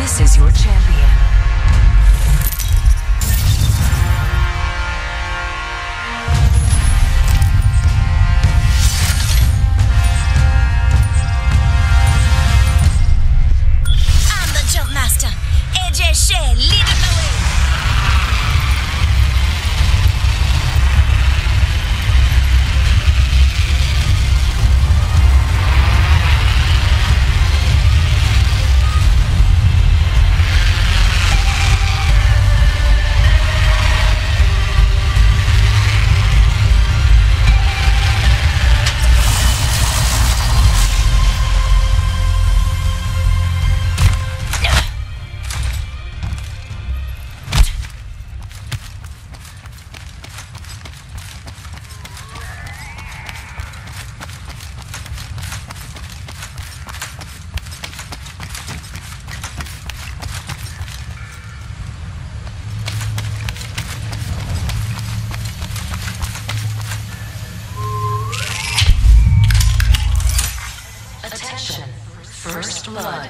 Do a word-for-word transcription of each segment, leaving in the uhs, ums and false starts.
This is your champion. I'm the jump master. A J Shea, leading the way. Attention, first blood.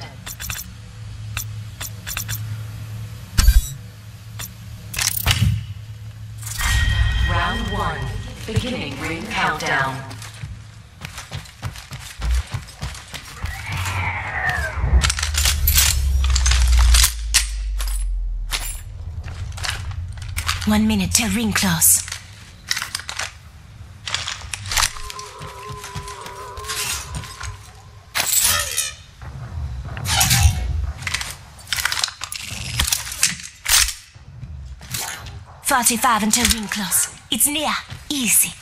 Round one, beginning ring countdown. One minute till ring close. Forty-five until ring close. It's near. Easy.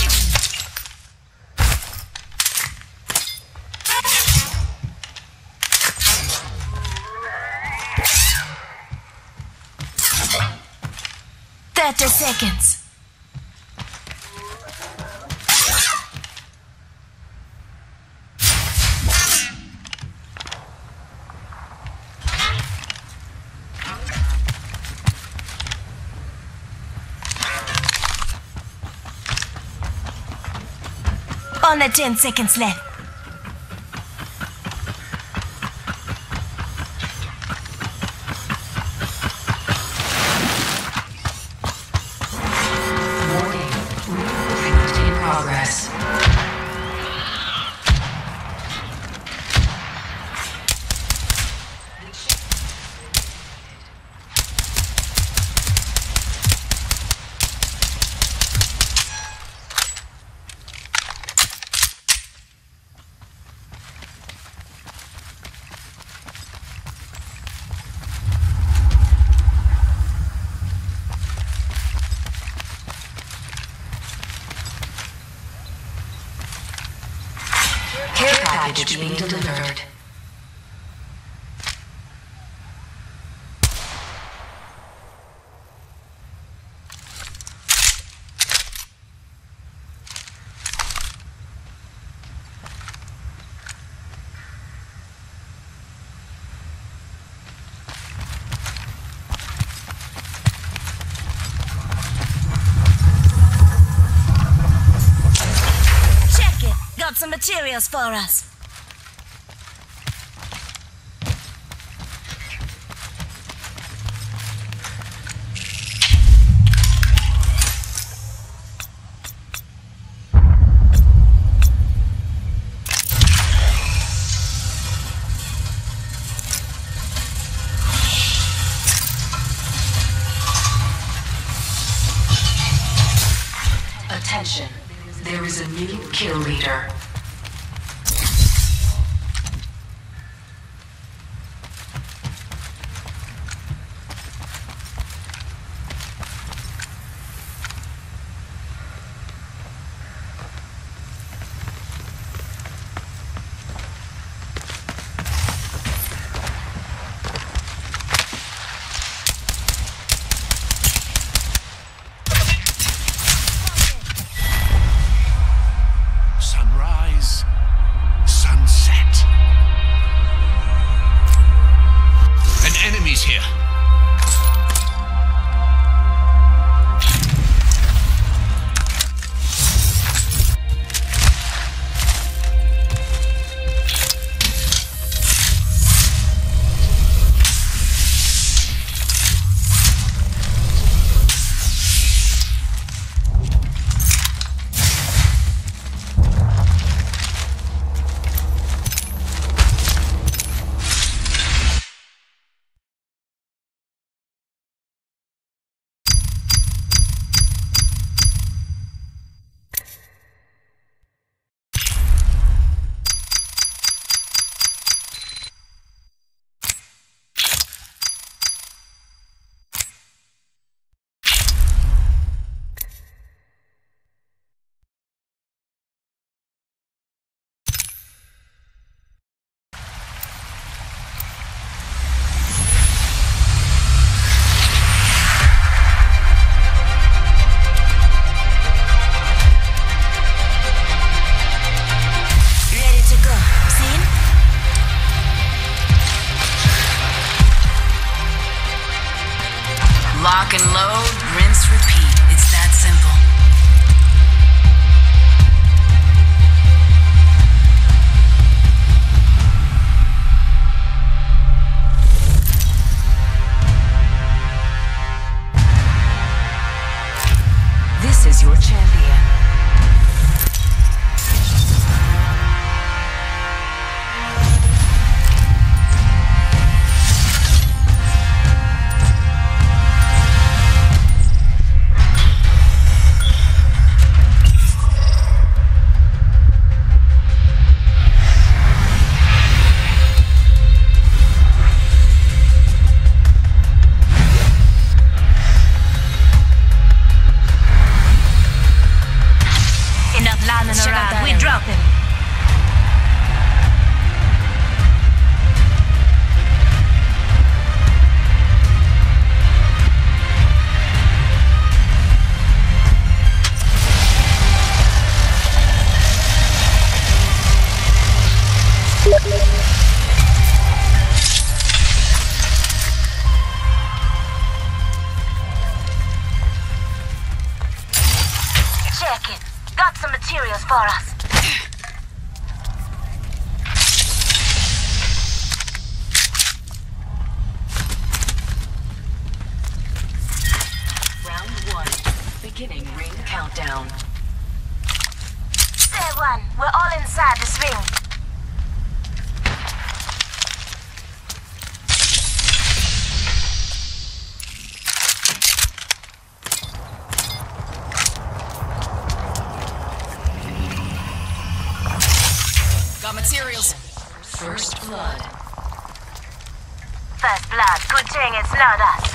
Thirty seconds. Only ten seconds left. Warning, movement in progress. Care package being delivered. Check it. Got some materials for us. Attention, there is a new kill leader. Sunrise. Lock and load, rinse, repeat. It's that simple. This is your champion. Check out that we area. drop him. Check it. Got some materials for us. Round one. Beginning ring countdown. Say one, we're all inside this ring. Got materials. First blood. First blood, good thing it's not us.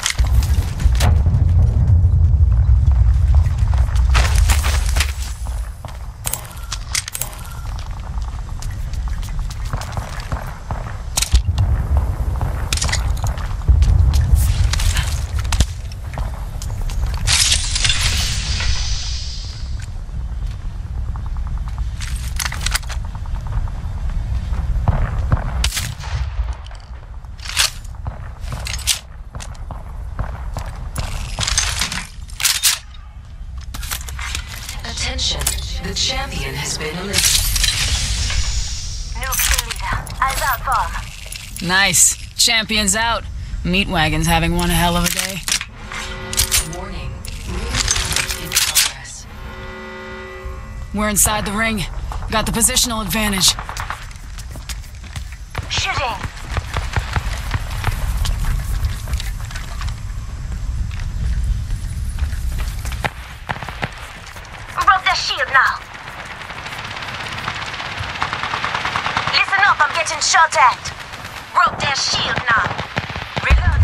Attention. The champion has been eliminated. New kill leader. Eyes out for him. Nice. Champion's out. Meat Wagon's having one hell of a day. Warning. Ring in progress. We're inside the ring. Got the positional advantage. Shooting. Broke their shield now. Listen up, I'm getting shot at. Broke their shield now. Reload.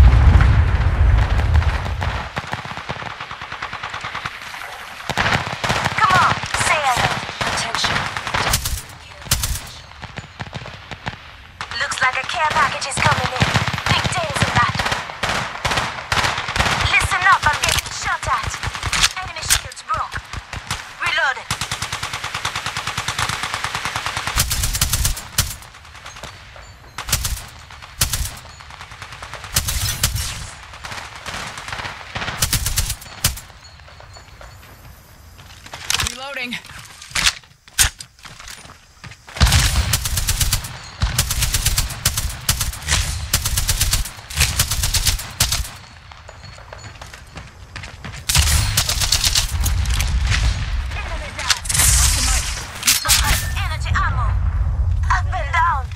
Come on, say hello. Attention. Looks like a care package is coming in. Big days in that. Listen up, I'm getting shot at. Enemy shields broke. Reloaded. Reloading. Enemy down. Energy ammo. I've been down.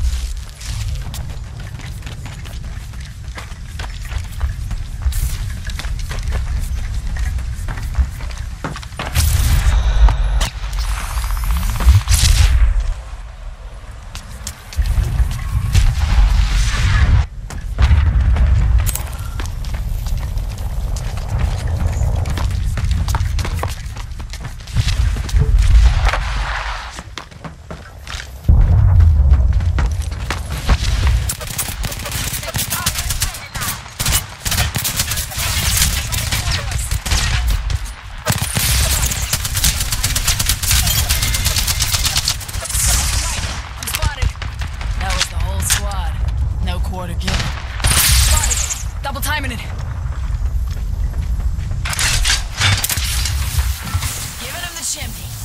I'm spotted. That was the whole squad. No quarter given. Spotted. Double timing it. chimney.